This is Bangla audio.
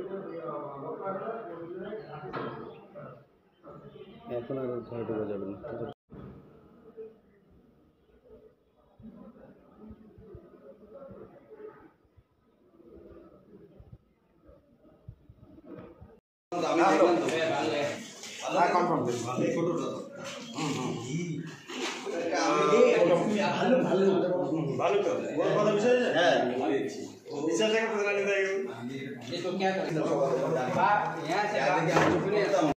এখন আর ঘরে ঢোকা যাবে না। ভালো তো ওর কথা বিষয় আছে। হ্যাঁ विचार से पता नहीं था ये तो क्या करता है यहाँ से